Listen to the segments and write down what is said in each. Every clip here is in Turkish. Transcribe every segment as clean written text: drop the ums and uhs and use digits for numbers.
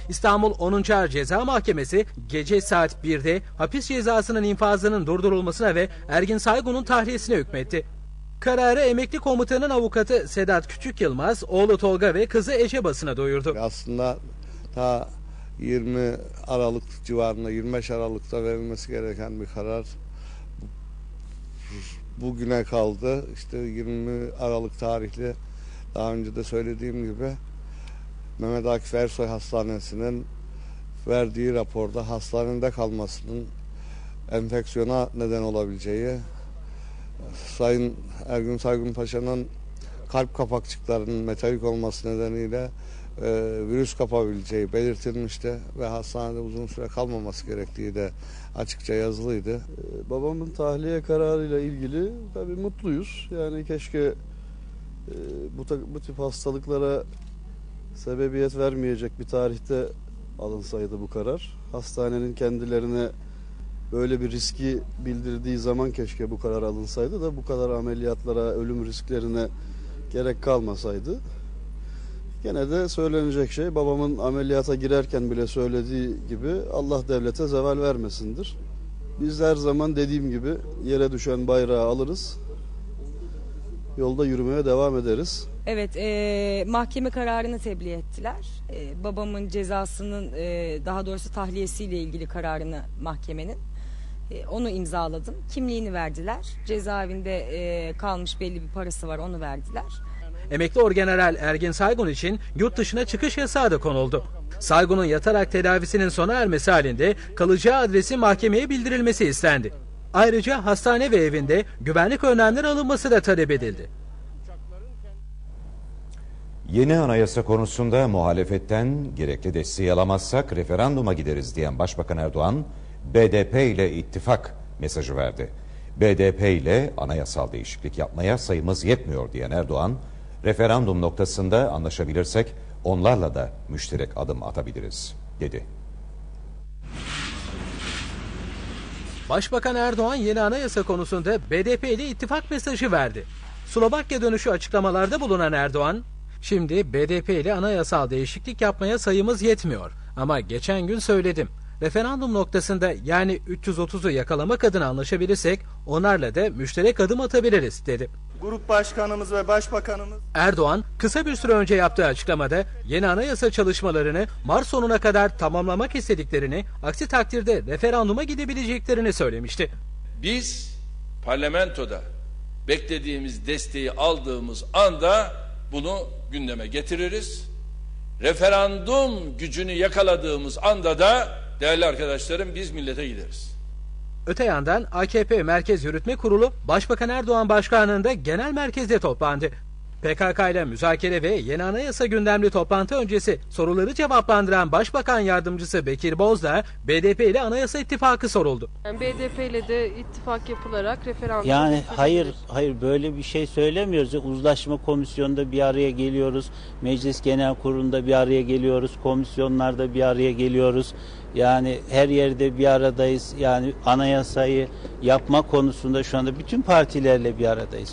İstanbul 10. Ağır Ceza Mahkemesi gece saat 1'de hapis cezasının infazının durdurulmasına ve Ergin Saygun'un tahliyesine hükmetti. Kararı emekli komutanın avukatı Sedat Küçük Yılmaz, oğlu Tolga ve kızı Ece basına duyurdu. Aslında ta 20 Aralık civarında, 25 Aralık'ta verilmesi gereken bir karar bugüne kaldı. İşte 20 Aralık tarihli, daha önce de söylediğim gibi Mehmet Akif Ersoy Hastanesi'nin verdiği raporda hastanede kalmasının enfeksiyona neden olabileceği, Sayın Ergün Saygun Paşa'nın kalp kapakçıklarının metalik olması nedeniyle virüs kapabileceği belirtilmişti ve hastanede uzun süre kalmaması gerektiği de açıkça yazılıydı. Babamın tahliye kararıyla ilgili tabii mutluyuz. Yani keşke bu tip hastalıklara sebebiyet vermeyecek bir tarihte alınsaydı bu karar. Hastanenin kendilerine böyle bir riski bildirdiği zaman keşke bu karar alınsaydı da bu kadar ameliyatlara, ölüm risklerine gerek kalmasaydı. Gene de söylenecek şey, babamın ameliyata girerken bile söylediği gibi Allah devlete zeval vermesindir. Biz her zaman dediğim gibi yere düşen bayrağı alırız, yolda yürümeye devam ederiz. Evet, mahkeme kararını tebliğ ettiler. Babamın cezasının, daha doğrusu tahliyesiyle ilgili kararını mahkemenin. Onu imzaladım. Kimliğini verdiler. Cezaevinde kalmış belli bir parası var, onu verdiler. Emekli Orgeneral Ergin Saygun için yurt dışına çıkış yasağı da konuldu. Saygun'un yatarak tedavisinin sona ermesi halinde kalacağı adresi mahkemeye bildirilmesi istendi. Ayrıca hastane ve evinde güvenlik önlemleri alınması da talep edildi. Yeni anayasa konusunda muhalefetten gerekli desteği alamazsak referanduma gideriz diyen Başbakan Erdoğan, BDP ile ittifak mesajı verdi. BDP ile anayasal değişiklik yapmaya sayımız yetmiyor diyen Erdoğan, referandum noktasında anlaşabilirsek onlarla da müşterek adım atabiliriz dedi. Başbakan Erdoğan yeni anayasa konusunda BDP ile ittifak mesajı verdi. Slovakya dönüşü açıklamalarda bulunan Erdoğan, "Şimdi BDP ile anayasal değişiklik yapmaya sayımız yetmiyor ama geçen gün söyledim. Referandum noktasında yani 330'u yakalamak adına anlaşabilirsek onlarla da müşterek adım atabiliriz" dedi. Grup başkanımız ve başbakanımız Erdoğan kısa bir süre önce yaptığı açıklamada yeni anayasa çalışmalarını Mart sonuna kadar tamamlamak istediklerini, aksi takdirde referanduma gidebileceklerini söylemişti. Biz parlamentoda beklediğimiz desteği aldığımız anda bunu gündeme getiririz. Referandum gücünü yakaladığımız anda da değerli arkadaşlarım biz millete gideriz. Öte yandan AKP Merkez Yürütme Kurulu Başbakan Erdoğan başkanlığında genel merkezde toplandı. PKK ile müzakere ve yeni anayasa gündemli toplantı öncesi soruları cevaplandıran Başbakan Yardımcısı Bekir Bozdağ, BDP ile anayasa ittifakı soruldu. Yani BDP ile de ittifak yapılarak referandum... Yani hayır böyle bir şey söylemiyoruz. Uzlaşma komisyonunda bir araya geliyoruz. Meclis Genel Kurulu'nda bir araya geliyoruz. Komisyonlarda bir araya geliyoruz. Yani her yerde bir aradayız. Yani anayasayı yapma konusunda şu anda bütün partilerle bir aradayız.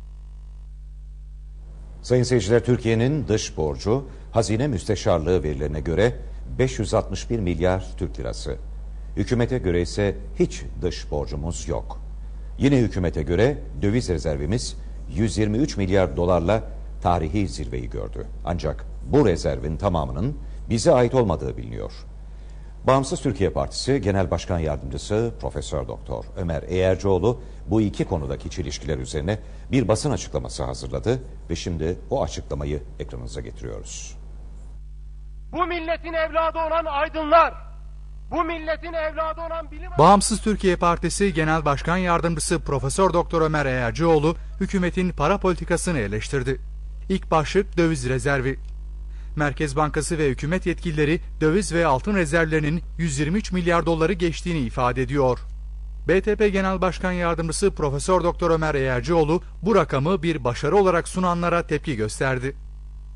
Sayın seyirciler, Türkiye'nin dış borcu Hazine Müsteşarlığı verilerine göre 561 milyar Türk lirası. Hükümete göre ise hiç dış borcumuz yok. Yine hükümete göre döviz rezervimiz 123 milyar dolarla tarihi zirveyi gördü. Ancak bu rezervin tamamının bize ait olmadığı biliniyor. Bağımsız Türkiye Partisi Genel Başkan Yardımcısı Profesör Doktor Ömer Eğercioğlu bu iki konudaki çelişkiler üzerine bir basın açıklaması hazırladı ve şimdi o açıklamayı ekranınıza getiriyoruz. Bu milletin evladı olan aydınlar, bu milletin evladı olan bilim... Bağımsız Türkiye Partisi Genel Başkan Yardımcısı Profesör Doktor Ömer Eğercioğlu hükümetin para politikasını eleştirdi. İlk başlık döviz rezervi. Merkez Bankası ve hükümet yetkilileri döviz ve altın rezervlerinin 123 milyar doları geçtiğini ifade ediyor. BTP Genel Başkan Yardımcısı Profesör Doktor Ömer Eğercioğlu bu rakamı bir başarı olarak sunanlara tepki gösterdi.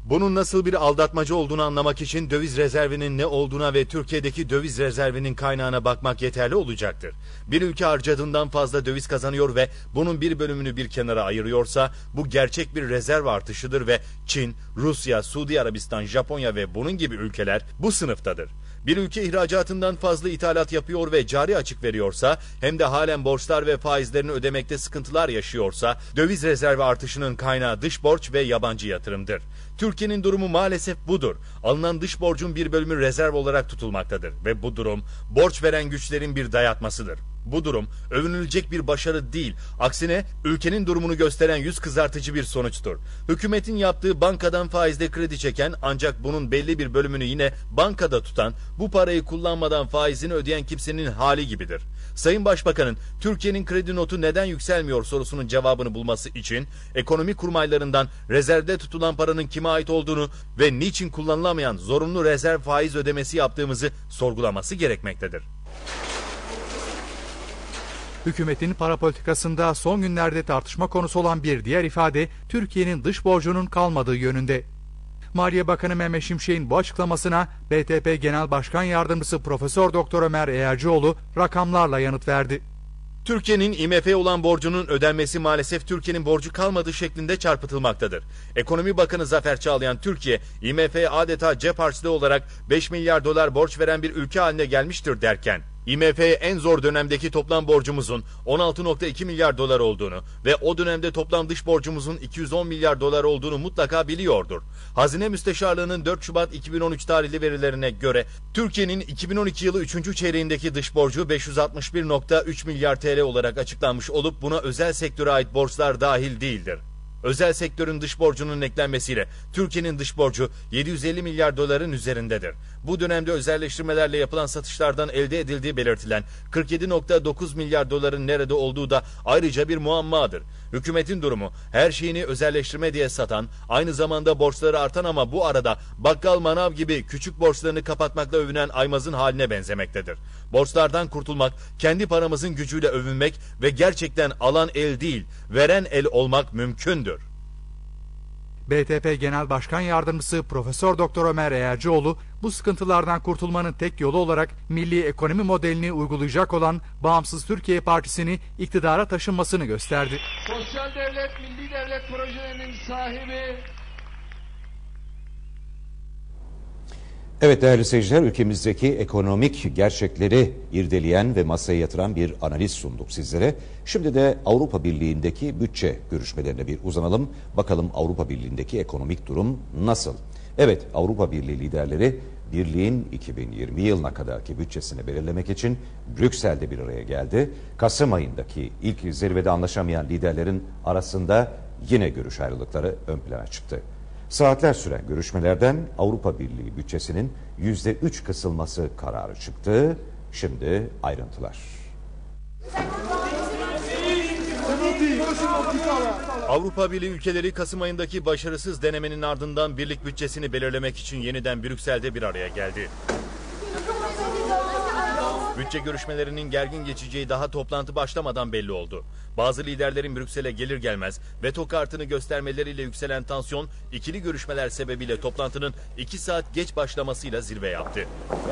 Bunun nasıl bir aldatmaca olduğunu anlamak için döviz rezervinin ne olduğuna ve Türkiye'deki döviz rezervinin kaynağına bakmak yeterli olacaktır. Bir ülke harcadığından fazla döviz kazanıyor ve bunun bir bölümünü bir kenara ayırıyorsa bu gerçek bir rezerv artışıdır ve Çin, Rusya, Suudi Arabistan, Japonya ve bunun gibi ülkeler bu sınıftadır. Bir ülke ihracatından fazla ithalat yapıyor ve cari açık veriyorsa hem de halen borçlar ve faizlerini ödemekte sıkıntılar yaşıyorsa döviz rezervi artışının kaynağı dış borç ve yabancı yatırımdır. Türkiye'nin durumu maalesef budur. Alınan dış borcun bir bölümü rezerv olarak tutulmaktadır ve bu durum borç veren güçlerin bir dayatmasıdır. Bu durum övünülecek bir başarı değil, aksine ülkenin durumunu gösteren yüz kızartıcı bir sonuçtur. Hükümetin yaptığı bankadan faizle kredi çeken ancak bunun belli bir bölümünü yine bankada tutan, bu parayı kullanmadan faizini ödeyen kimsenin hali gibidir. Sayın Başbakan'ın Türkiye'nin kredi notu neden yükselmiyor sorusunun cevabını bulması için ekonomi kurmaylarından rezervde tutulan paranın kime ait olduğunu ve niçin kullanılamayan zorunlu rezerv faiz ödemesi yaptığımızı sorgulaması gerekmektedir. Hükümetin para politikasında son günlerde tartışma konusu olan bir diğer ifade Türkiye'nin dış borcunun kalmadığı yönünde. Maliye Bakanı Mehmet Şimşek'in bu açıklamasına BTP Genel Başkan Yardımcısı Profesör Doktor Ömer Eğercioğlu rakamlarla yanıt verdi. Türkiye'nin IMF'ye olan borcunun ödenmesi maalesef Türkiye'nin borcu kalmadığı şeklinde çarpıtılmaktadır. Ekonomi Bakanı Zafer Çağlayan Türkiye, IMF'ye adeta cep harçlığı olarak 5 milyar dolar borç veren bir ülke haline gelmiştir derken, IMF'ye en zor dönemdeki toplam borcumuzun 16,2 milyar dolar olduğunu ve o dönemde toplam dış borcumuzun 210 milyar dolar olduğunu mutlaka biliyordur. Hazine Müsteşarlığı'nın 4 Şubat 2013 tarihli verilerine göre Türkiye'nin 2012 yılı 3. çeyreğindeki dış borcu 561,3 milyar TL olarak açıklanmış olup buna özel sektöre ait borçlar dahil değildir. Özel sektörün dış borcunun eklenmesiyle Türkiye'nin dış borcu 750 milyar doların üzerindedir. Bu dönemde özelleştirmelerle yapılan satışlardan elde edildiği belirtilen 47,9 milyar doların nerede olduğu da ayrıca bir muammadır. Hükümetin durumu her şeyini özelleştirme diye satan, aynı zamanda borçları artan ama bu arada bakkal manav gibi küçük borçlarını kapatmakla övünen Aymaz'ın haline benzemektedir. Borçlardan kurtulmak, kendi paramızın gücüyle övünmek ve gerçekten alan el değil, veren el olmak mümkündür. BTP Genel Başkan Yardımcısı Profesör Doktor Ömer Eğercioğlu bu sıkıntılardan kurtulmanın tek yolu olarak milli ekonomi modelini uygulayacak olan Bağımsız Türkiye Partisi'ni iktidara taşınmasını gösterdi. Sosyal devlet, milli devlet projelerinin sahibi. Evet değerli seyirciler, ülkemizdeki ekonomik gerçekleri irdeleyen ve masaya yatıran bir analiz sunduk sizlere. Şimdi de Avrupa Birliği'ndeki bütçe görüşmelerine bir uzanalım. Bakalım Avrupa Birliği'ndeki ekonomik durum nasıl? Evet, Avrupa Birliği liderleri Birliğin 2020 yılına kadarki bütçesini belirlemek için Brüksel'de bir araya geldi. Kasım ayındaki ilk zirvede anlaşamayan liderlerin arasında yine görüş ayrılıkları ön plana çıktı. Saatler süren görüşmelerden Avrupa Birliği bütçesinin %3 kısılması kararı çıktı. Şimdi ayrıntılar. Avrupa Birliği ülkeleri Kasım ayındaki başarısız denemenin ardından birlik bütçesini belirlemek için yeniden Brüksel'de bir araya geldi. Bütçe görüşmelerinin gergin geçeceği daha toplantı başlamadan belli oldu. Bazı liderlerin Brüksel'e gelir gelmez veto kartını göstermeleriyle yükselen tansiyon ikili görüşmeler sebebiyle toplantının 2 saat geç başlamasıyla zirve yaptı.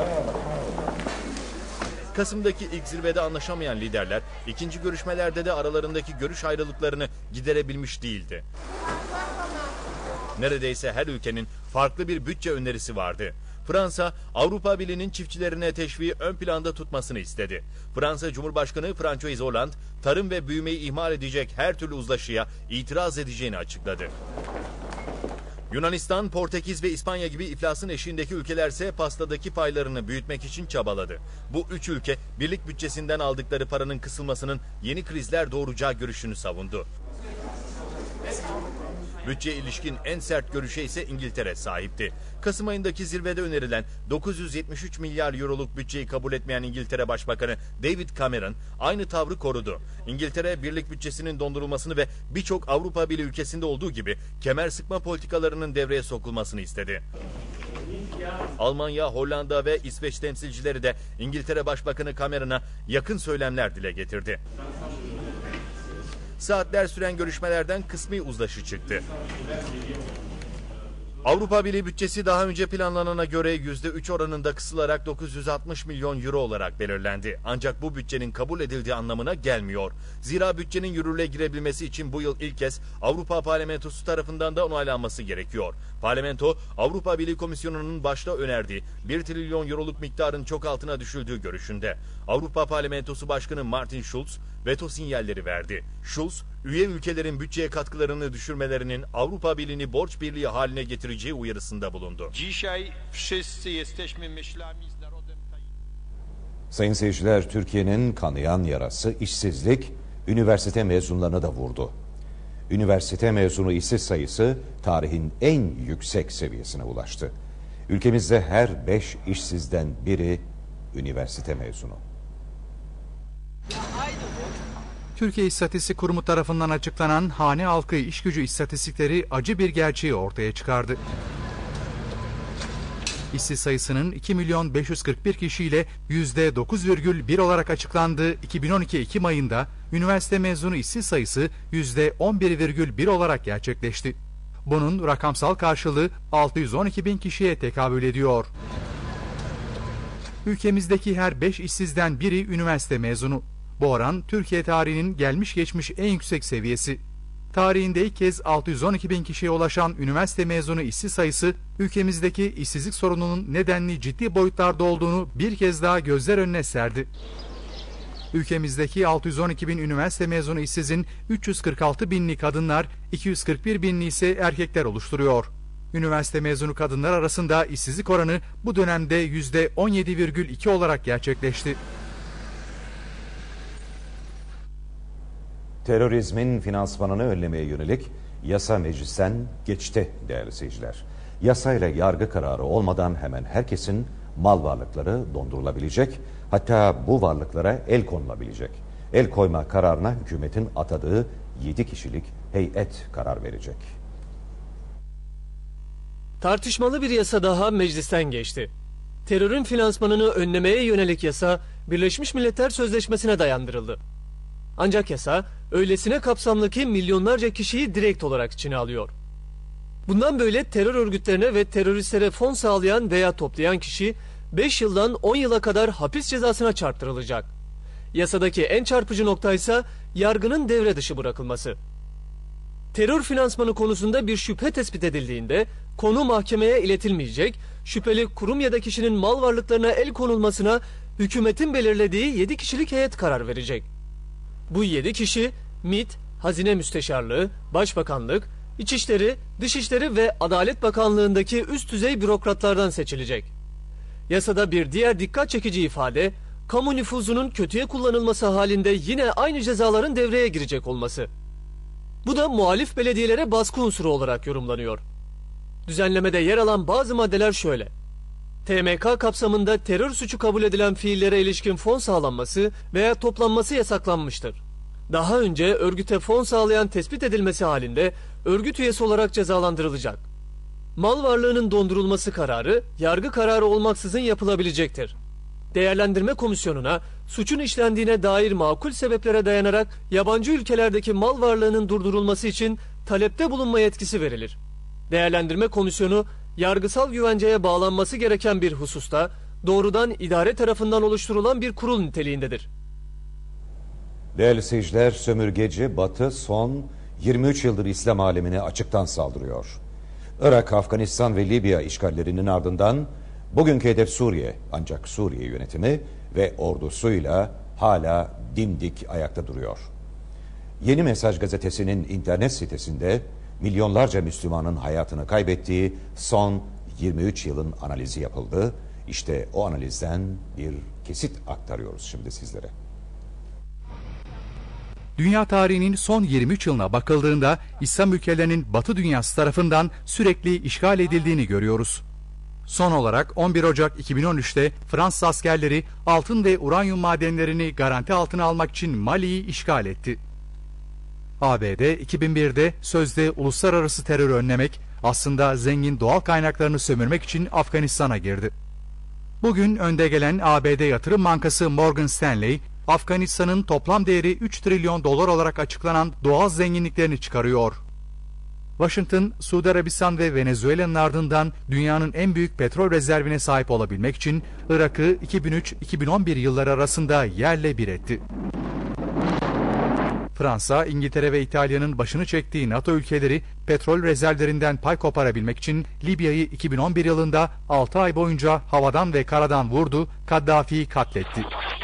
Kasım'daki ilk zirvede anlaşamayan liderler ikinci görüşmelerde de aralarındaki görüş ayrılıklarını giderebilmiş değildi. Neredeyse her ülkenin farklı bir bütçe önerisi vardı. Fransa, Avrupa Birliği'nin çiftçilerine teşviği ön planda tutmasını istedi. Fransa Cumhurbaşkanı François Hollande, tarım ve büyümeyi ihmal edecek her türlü uzlaşıya itiraz edeceğini açıkladı. Yunanistan, Portekiz ve İspanya gibi iflasın eşiğindeki ülkelerse pastadaki paylarını büyütmek için çabaladı. Bu üç ülke birlik bütçesinden aldıkları paranın kısılmasının yeni krizler doğuracağı görüşünü savundu. Bütçeye ilişkin en sert görüşe ise İngiltere sahipti. Kasım ayındaki zirvede önerilen 973 milyar euroluk bütçeyi kabul etmeyen İngiltere Başbakanı David Cameron aynı tavrı korudu. İngiltere birlik bütçesinin dondurulmasını ve birçok Avrupa Birliği ülkesinde olduğu gibi kemer sıkma politikalarının devreye sokulmasını istedi. Almanya, Hollanda ve İsveç temsilcileri de İngiltere Başbakanı Cameron'a yakın söylemler dile getirdi. Saatler süren görüşmelerden kısmi uzlaşı çıktı. Avrupa Birliği bütçesi daha önce planlanana göre %3 oranında kısılarak 960 milyon euro olarak belirlendi. Ancak bu bütçenin kabul edildiği anlamına gelmiyor. Zira bütçenin yürürlüğe girebilmesi için bu yıl ilk kez Avrupa Parlamentosu tarafından da onaylanması gerekiyor. Parlamento, Avrupa Birliği Komisyonu'nun başta önerdiği 1 trilyon euroluk miktarın çok altına düşüldüğü görüşünde. Avrupa Parlamentosu Başkanı Martin Schulz veto sinyalleri verdi. Schulz, üye ülkelerin bütçeye katkılarını düşürmelerinin Avrupa Birliği'ni borç birliği haline getireceği uyarısında bulundu. Sayın seyirciler, Türkiye'nin kanayan yarası işsizlik, üniversite mezunlarını da vurdu. Üniversite mezunu işsiz sayısı tarihin en yüksek seviyesine ulaştı. Ülkemizde her 5 işsizden biri üniversite mezunu. Türkiye İstatistik Kurumu tarafından açıklanan hane halkı işgücü istatistikleri acı bir gerçeği ortaya çıkardı. İşsiz sayısının 2.541.000 kişiyle %9,1 olarak açıklandığı 2012 Ekim ayında üniversite mezunu işsiz sayısı %11,1 olarak gerçekleşti. Bunun rakamsal karşılığı 612.000 kişiye tekabül ediyor. Ülkemizdeki her 5 işsizden biri üniversite mezunu. Bu oran Türkiye tarihinin gelmiş geçmiş en yüksek seviyesi. Tarihinde ilk kez 612.000 kişiye ulaşan üniversite mezunu işsiz sayısı, ülkemizdeki işsizlik sorununun nedenli ciddi boyutlarda olduğunu bir kez daha gözler önüne serdi. Ülkemizdeki 612.000 üniversite mezunu işsizin 346.000'li kadınlar, 241.000'li ise erkekler oluşturuyor. Üniversite mezunu kadınlar arasında işsizlik oranı bu dönemde %17,2 olarak gerçekleşti. Terörizmin finansmanını önlemeye yönelik yasa meclisten geçti değerli seyirciler. Yasayla yargı kararı olmadan hemen herkesin mal varlıkları dondurulabilecek, hatta bu varlıklara el konulabilecek. El koyma kararına hükümetin atadığı 7 kişilik heyet karar verecek. Tartışmalı bir yasa daha meclisten geçti. Terörün finansmanını önlemeye yönelik yasa Birleşmiş Milletler Sözleşmesi'ne dayandırıldı. Ancak yasa öylesine kapsamlı ki milyonlarca kişiyi direkt olarak içine alıyor. Bundan böyle terör örgütlerine ve teröristlere fon sağlayan veya toplayan kişi 5 yıldan 10 yıla kadar hapis cezasına çarptırılacak. Yasadaki en çarpıcı nokta ise yargının devre dışı bırakılması. Terör finansmanı konusunda bir şüphe tespit edildiğinde konu mahkemeye iletilmeyecek, şüpheli kurum ya da kişinin mal varlıklarına el konulmasına hükümetin belirlediği 7 kişilik heyet karar verecek. Bu 7 kişi MİT, Hazine Müsteşarlığı, Başbakanlık, İçişleri, Dışişleri ve Adalet Bakanlığı'ndaki üst düzey bürokratlardan seçilecek. Yasada bir diğer dikkat çekici ifade, kamu nüfuzunun kötüye kullanılması halinde yine aynı cezaların devreye girecek olması. Bu da muhalif belediyelere baskı unsuru olarak yorumlanıyor. Düzenlemede yer alan bazı maddeler şöyle: TMK kapsamında terör suçu kabul edilen fiillere ilişkin fon sağlanması veya toplanması yasaklanmıştır. Daha önce örgüte fon sağlayan tespit edilmesi halinde örgüt üyesi olarak cezalandırılacak. Mal varlığının dondurulması kararı yargı kararı olmaksızın yapılabilecektir. Değerlendirme komisyonuna suçun işlendiğine dair makul sebeplere dayanarak yabancı ülkelerdeki mal varlığının durdurulması için talepte bulunma yetkisi verilir. Değerlendirme komisyonu yargısal güvenceye bağlanması gereken bir hususta doğrudan idare tarafından oluşturulan bir kurul niteliğindedir. Değerli seyirciler, sömürgeci Batı son 23 yıldır İslam alemine açıktan saldırıyor. Irak, Afganistan ve Libya işgallerinin ardından bugünkü hedef Suriye, ancak Suriye yönetimi ve ordusuyla hala dimdik ayakta duruyor. Yeni Mesaj gazetesinin internet sitesinde milyonlarca Müslümanın hayatını kaybettiği son 23 yılın analizi yapıldı. İşte o analizden bir kesit aktarıyoruz şimdi sizlere. Dünya tarihinin son 23 yılına bakıldığında İslam ülkelerinin Batı dünyası tarafından sürekli işgal edildiğini görüyoruz. Son olarak 11 Ocak 2013'te Fransız askerleri altın ve uranyum madenlerini garanti altına almak için Mali'yi işgal etti. ABD 2001'de sözde uluslararası terörü önlemek, aslında zengin doğal kaynaklarını sömürmek için Afganistan'a girdi. Bugün önde gelen ABD yatırım bankası Morgan Stanley, Afganistan'ın toplam değeri 3 trilyon dolar olarak açıklanan doğal zenginliklerini çıkarıyor. Washington, Suudi Arabistan ve Venezuela'nın ardından dünyanın en büyük petrol rezervine sahip olabilmek için Irak'ı 2003-2011 yılları arasında yerle bir etti. Fransa, İngiltere ve İtalya'nın başını çektiği NATO ülkeleri petrol rezervlerinden pay koparabilmek için Libya'yı 2011 yılında 6 ay boyunca havadan ve karadan vurdu, Kaddafi'yi katletti.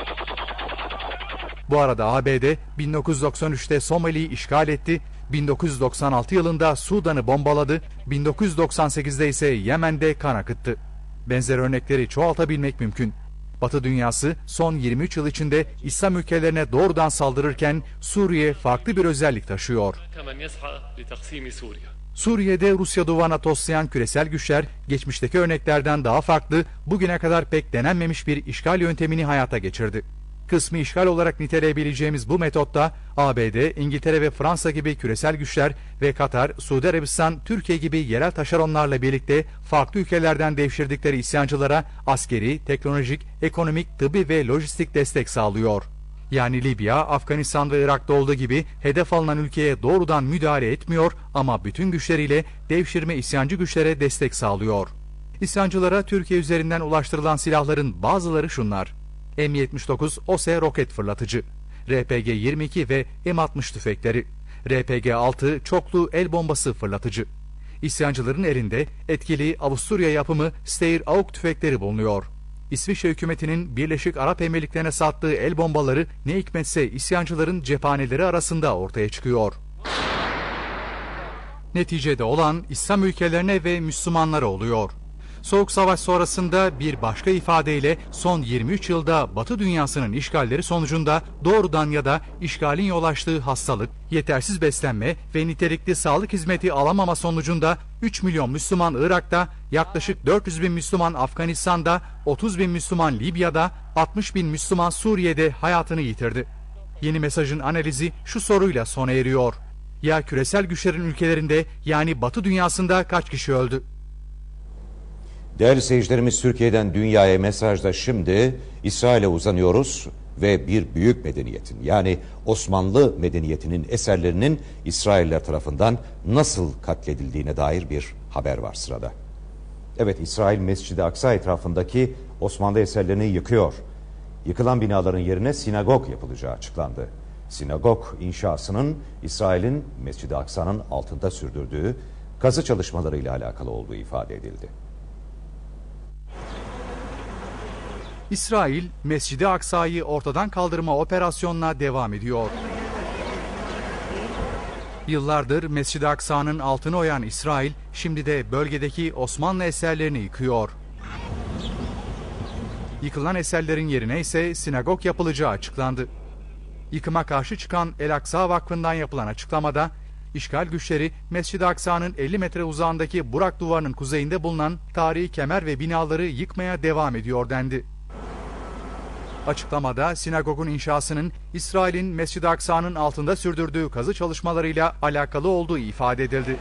Bu arada ABD 1993'te Somali'yi işgal etti, 1996 yılında Sudan'ı bombaladı, 1998'de ise Yemen'de kan akıttı. Benzer örnekleri çoğaltabilmek mümkün. Batı dünyası son 23 yıl içinde İslam ülkelerine doğrudan saldırırken Suriye farklı bir özellik taşıyor. Suriye'de Rusya duvarına toslayan küresel güçler geçmişteki örneklerden daha farklı, bugüne kadar pek denenmemiş bir işgal yöntemini hayata geçirdi. Kısmi işgal olarak niteleyebileceğimiz bu metotta ABD, İngiltere ve Fransa gibi küresel güçler ve Katar, Suudi Arabistan, Türkiye gibi yerel taşeronlarla birlikte farklı ülkelerden devşirdikleri isyancılara askeri, teknolojik, ekonomik, tıbbi ve lojistik destek sağlıyor. Yani Libya, Afganistan ve Irak'ta olduğu gibi hedef alınan ülkeye doğrudan müdahale etmiyor ama bütün güçleriyle devşirme isyancı güçlere destek sağlıyor. İsyancılara Türkiye üzerinden ulaştırılan silahların bazıları şunlar: M79 OSE roket fırlatıcı, RPG-22 ve M60 tüfekleri, RPG-6 çoklu el bombası fırlatıcı. İsyancıların elinde etkili Avusturya yapımı Steyr AUK tüfekleri bulunuyor. İsviçre hükümetinin Birleşik Arap Emirlikleri'ne sattığı el bombaları ne hikmetse isyancıların cephaneleri arasında ortaya çıkıyor. Neticede olan İslam ülkelerine ve Müslümanlara oluyor. Soğuk Savaş sonrasında bir başka ifadeyle son 23 yılda Batı dünyasının işgalleri sonucunda doğrudan ya da işgalin yol açtığı hastalık, yetersiz beslenme ve nitelikli sağlık hizmeti alamama sonucunda 3 milyon Müslüman Irak'ta, yaklaşık 400 bin Müslüman Afganistan'da, 30 bin Müslüman Libya'da, 60 bin Müslüman Suriye'de hayatını yitirdi. Yeni mesajın analizi şu soruyla sona eriyor: ya küresel güçlerin ülkelerinde, yani Batı dünyasında kaç kişi öldü? Değerli seyircilerimiz, Türkiye'den dünyaya mesajda şimdi İsrail'e uzanıyoruz ve bir büyük medeniyetin, yani Osmanlı medeniyetinin eserlerinin İsrailler tarafından nasıl katledildiğine dair bir haber var sırada. Evet, İsrail Mescid-i Aksa etrafındaki Osmanlı eserlerini yıkıyor. Yıkılan binaların yerine sinagog yapılacağı açıklandı. Sinagog inşasının İsrail'in Mescid-i Aksa'nın altında sürdürdüğü kazı çalışmalarıyla alakalı olduğu ifade edildi. İsrail, Mescid-i Aksa'yı ortadan kaldırma operasyonuna devam ediyor. Yıllardır Mescid-i Aksa'nın altını oyan İsrail, şimdi de bölgedeki Osmanlı eserlerini yıkıyor. Yıkılan eserlerin yerine ise sinagog yapılacağı açıklandı. Yıkıma karşı çıkan El Aksa Vakfı'ndan yapılan açıklamada, işgal güçleri Mescid-i Aksa'nın 50 metre uzağındaki Burak Duvarı'nın kuzeyinde bulunan tarihi kemer ve binaları yıkmaya devam ediyor dendi. Açıklamada sinagogun inşasının İsrail'in Mescid-i Aksa'nın altında sürdürdüğü kazı çalışmalarıyla alakalı olduğu ifade edildi.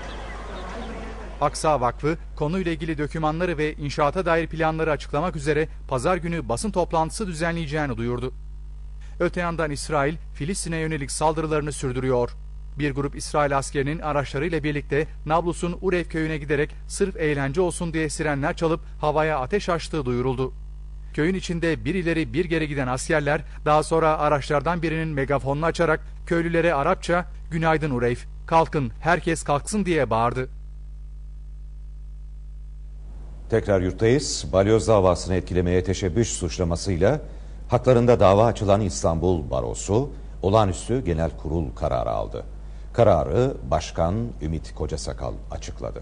Aksa Vakfı konuyla ilgili dokümanları ve inşaata dair planları açıklamak üzere pazar günü basın toplantısı düzenleyeceğini duyurdu. Öte yandan İsrail, Filistin'e yönelik saldırılarını sürdürüyor. Bir grup İsrail askerinin araçlarıyla birlikte Nablus'un Urev köyüne giderek sırf eğlence olsun diye sirenler çalıp havaya ateş açtığı duyuruldu. Köyün içinde bir ileri bir geri giden askerler daha sonra araçlardan birinin megafonunu açarak köylülere Arapça "Günaydın Urev, kalkın, herkes kalksın" diye bağırdı. Tekrar yurttayız. Balyoz davasını etkilemeye teşebbüs suçlamasıyla haklarında dava açılan İstanbul Barosu olağanüstü genel kurul kararı aldı. Kararı Başkan Ümit Kocasakal açıkladı.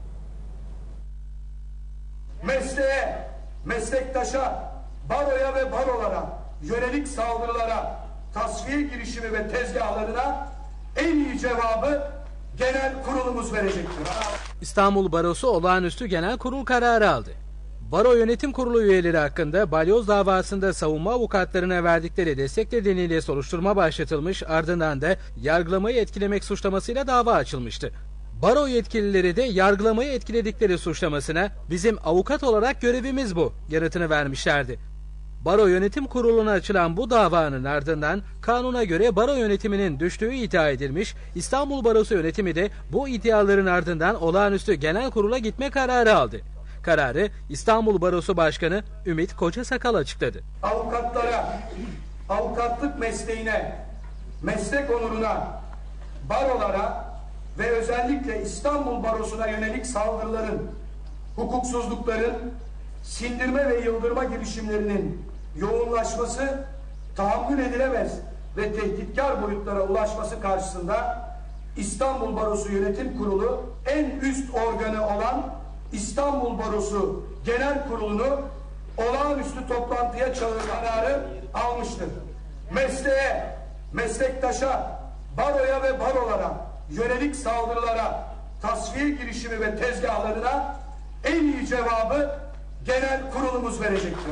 Mesleğe, meslektaşa, baroya ve barolara yönelik saldırılara, tasfiye girişimi ve tezgahlarına en iyi cevabı genel kurulumuz verecektir. İstanbul Barosu olağanüstü genel kurul kararı aldı. Baro Yönetim Kurulu üyeleri hakkında balyoz davasında savunma avukatlarına verdikleri destek nedeniyle soruşturma başlatılmış, ardından da yargılamayı etkilemek suçlamasıyla dava açılmıştı. Baro yetkilileri de yargılamayı etkiledikleri suçlamasına "bizim avukat olarak görevimiz bu" yanıtını vermişlerdi. Baro Yönetim Kurulu'na açılan bu davanın ardından kanuna göre baro yönetiminin düştüğü iddia edilmiş, İstanbul Barosu yönetimi de bu iddiaların ardından olağanüstü genel kurula gitme kararı aldı. Kararı İstanbul Barosu Başkanı Ümit Kocasakal açıkladı. Avukatlara, avukatlık mesleğine, meslek onuruna, barolara ve özellikle İstanbul Barosu'na yönelik saldırıların, hukuksuzlukların, sindirme ve yıldırma girişimlerinin yoğunlaşması, tahammül edilemez ve tehditkar boyutlara ulaşması karşısında İstanbul Barosu Yönetim Kurulu en üst organı olan İstanbul Barosu Genel Kurulu'nu olağanüstü toplantıya çağırma kararı almıştır. Mesleğe, meslektaşa, baroya ve barolara yönelik saldırılara, tasfiye girişimi ve tezgahlarına en iyi cevabı genel kurulumuz verecektir.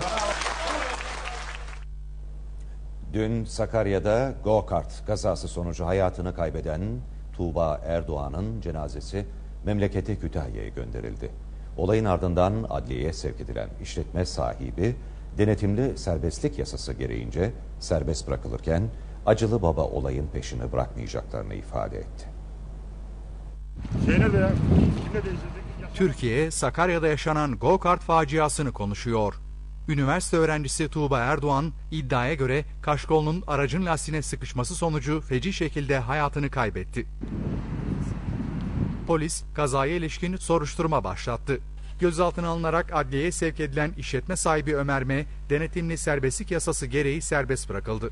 Dün Sakarya'da go-kart kazası sonucu hayatını kaybeden Tuğba Erdoğan'ın cenazesi memleketi Kütahya'ya gönderildi. Olayın ardından adliyeye sevk edilen işletme sahibi denetimli serbestlik yasası gereğince serbest bırakılırken acılı baba olayın peşini bırakmayacaklarını ifade etti. Türkiye, Sakarya'da yaşanan go-kart faciasını konuşuyor. Üniversite öğrencisi Tuğba Erdoğan iddiaya göre kaşkolunun aracın lastiğine sıkışması sonucu feci şekilde hayatını kaybetti. Polis kazaya ilişkin soruşturma başlattı. Gözaltına alınarak adliyeye sevk edilen işletme sahibi Ömer M. denetimli serbestlik yasası gereği serbest bırakıldı.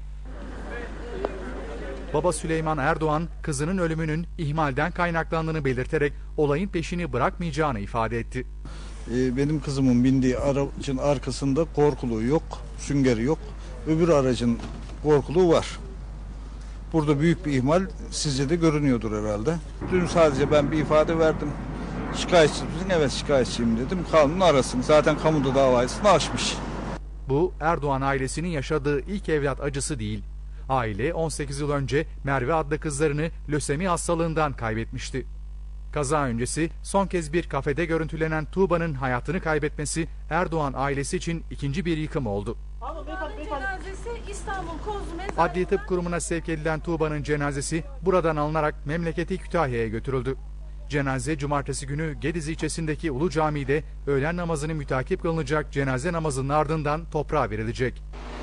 Baba Süleyman Erdoğan kızının ölümünün ihmalden kaynaklandığını belirterek olayın peşini bırakmayacağını ifade etti. Benim kızımın bindiği aracın arkasında korkuluğu yok, süngeri yok. Öbür aracın korkuluğu var. Burada büyük bir ihmal sizce de görünüyordur herhalde. Dün sadece ben bir ifade verdim. Şikayetçi misin? Evet şikayetçiyim dedim. Kanun arasın. Zaten kamuda davasını açmış. Bu Erdoğan ailesinin yaşadığı ilk evlat acısı değil. Aile 18 yıl önce Merve adlı kızlarını lösemi hastalığından kaybetmişti. Kaza öncesi son kez bir kafede görüntülenen Tuğba'nın hayatını kaybetmesi Erdoğan ailesi için ikinci bir yıkım oldu. Adli Tıp Kurumu'na sevk edilen Tuğba'nın cenazesi buradan alınarak memleketi Kütahya'ya götürüldü. Cenaze cumartesi günü Gediz ilçesindeki Ulu Cami'de öğlen namazını mütakip kılınacak cenaze namazının ardından toprağa verilecek.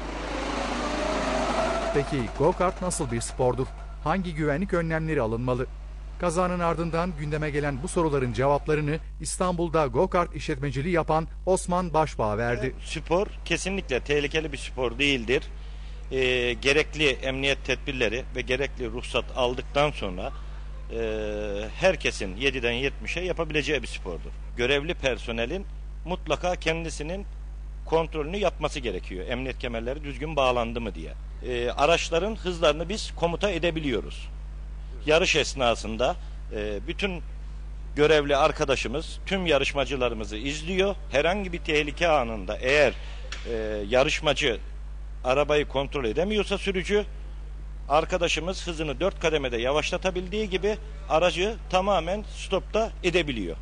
Peki go-kart nasıl bir spordur? Hangi güvenlik önlemleri alınmalı? Kazanın ardından gündeme gelen bu soruların cevaplarını İstanbul'da go-kart işletmeciliği yapan Osman Başbağ verdi. Spor kesinlikle tehlikeli bir spor değildir. Gerekli emniyet tedbirleri ve gerekli ruhsat aldıktan sonra herkesin 7'den 70'e yapabileceği bir spordur. Görevli personelin mutlaka kendisinin kontrolünü yapması gerekiyor. Emniyet kemerleri düzgün bağlandı mı diye. Araçların hızlarını biz komuta edebiliyoruz. Yarış esnasında bütün görevli arkadaşımız tüm yarışmacılarımızı izliyor. Herhangi bir tehlike anında eğer yarışmacı arabayı kontrol edemiyorsa sürücü, arkadaşımız hızını 4 kademede yavaşlatabildiği gibi aracı tamamen stopta edebiliyor.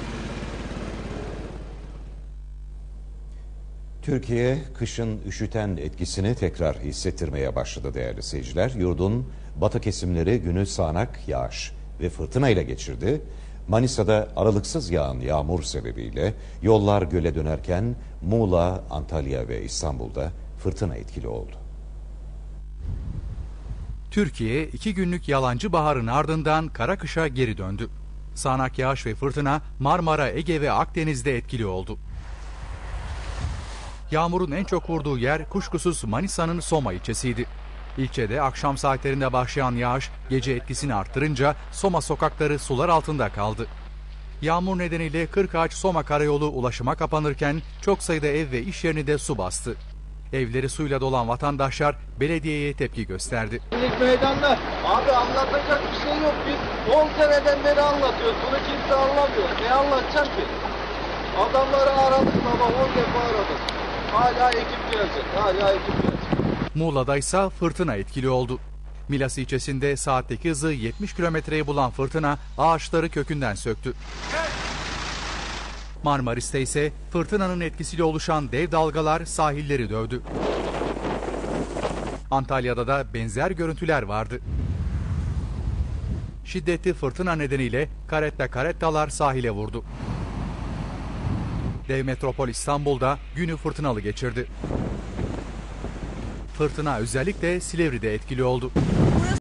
Türkiye kışın üşüten etkisini tekrar hissettirmeye başladı değerli seyirciler. Yurdun batı kesimleri günü sağanak yağış ve fırtına ile geçirdi. Manisa'da aralıksız yağan yağmur sebebiyle yollar göle dönerken Muğla, Antalya ve İstanbul'da fırtına etkili oldu. Türkiye 2 günlük yalancı baharın ardından kara kışa geri döndü. Sağanak yağış ve fırtına Marmara, Ege ve Akdeniz'de etkili oldu. Yağmurun en çok vurduğu yer kuşkusuz Manisa'nın Soma ilçesiydi. İlçede akşam saatlerinde başlayan yağış gece etkisini arttırınca Soma sokakları sular altında kaldı. Yağmur nedeniyle Kırkağaç Soma karayolu ulaşıma kapanırken çok sayıda ev ve iş yerini de su bastı. Evleri suyla dolan vatandaşlar belediyeye tepki gösterdi. Meydanlar. Abi anlatacak bir şey yok. Biz 10 seneden beri anlatıyoruz. Bunu kimse anlamıyor. Ne anlatacağım ki? Adamları aradık baba 10 defa aradık. Hala ekip gelecek. Muğla'da ise fırtına etkili oldu. Milas ilçesinde saatteki hızı 70 kilometreyi bulan fırtına ağaçları kökünden söktü. Marmaris'te ise fırtınanın etkisiyle oluşan dev dalgalar sahilleri dövdü. Antalya'da da benzer görüntüler vardı. Şiddetli fırtına nedeniyle karettalar sahile vurdu. Dev metropol İstanbul'da günü fırtınalı geçirdi. Fırtına özellikle Silivri'de etkili oldu.